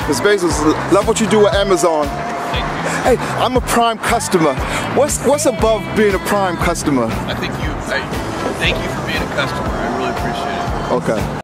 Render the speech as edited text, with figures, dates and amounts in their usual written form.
Mr. Bezos, love what you do with Amazon. Thank you. Hey, I'm a Prime customer. What's above being a Prime customer? Thank you for being a customer. I really appreciate it. Okay.